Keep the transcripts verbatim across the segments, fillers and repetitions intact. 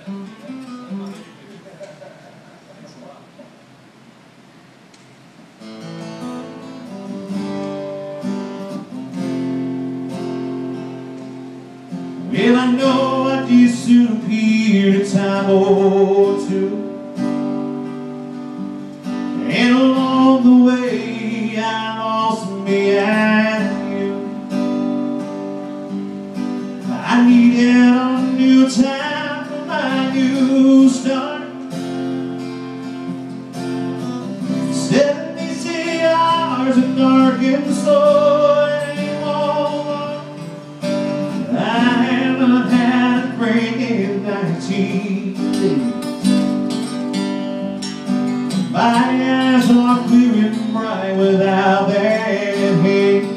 Well, I know I disappeared a time or two, and along the way I lost me and you. I needed a new time for my new start. seventy-six hours in Arkansas anymore. I haven't had a break in nineteen days. My eyes are clear and bright without that haze.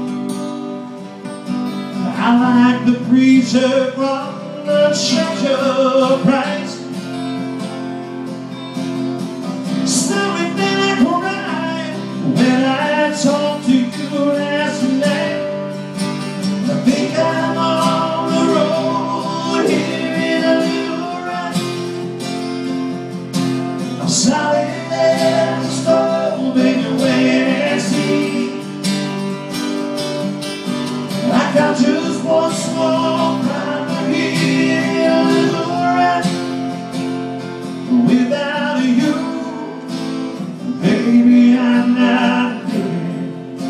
I like the preacher from the Church of Christ. Sorry that I cried when I talked to you last night. I think I'm on the road here in a little rut. I'm sorry that I stole me away and see. I got just one small problem here in a little rut. Without you, baby, I'm not living.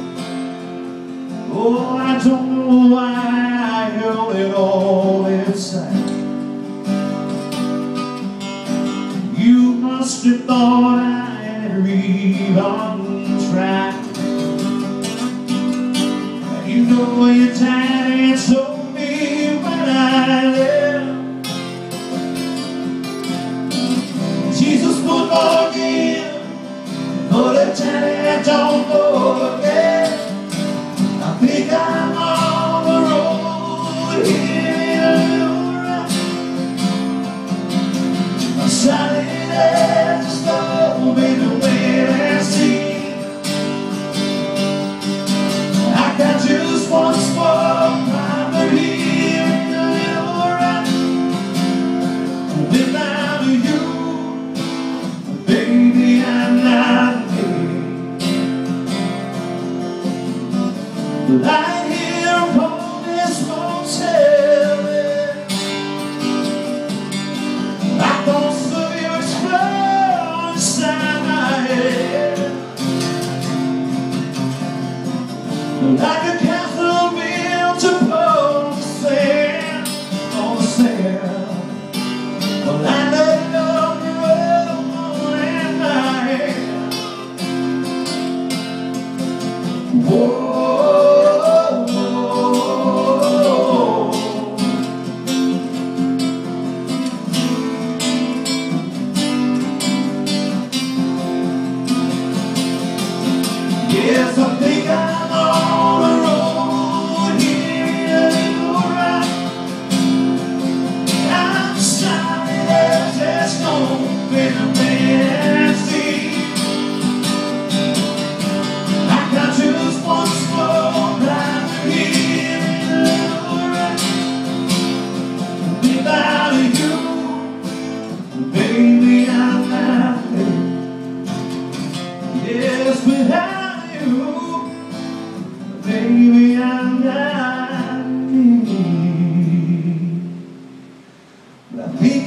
Oh, I don't know why I held it all inside. You must have thought I had even tried. You know your daddy told me when I left, Jesus would forgive, but the daddy don't forget. I think I'm on the road here in a little rut. I'm sorry that you stole me the way and see. I got just one small problem here in a little rut. Without you, baby, I'm not here. Right here upon this motel bed, I thoughts of you explode inside my head. Like a castle built upon the sand, on the sand. Well, I let love roll in my hand. Whoa. Yes, I think I'm on the road here in a little rut. I'm sorry there's just no better way to see. I got just one small problem here in a little rut. Without you, baby, I'm not there. Yes, without baby, I'm not me.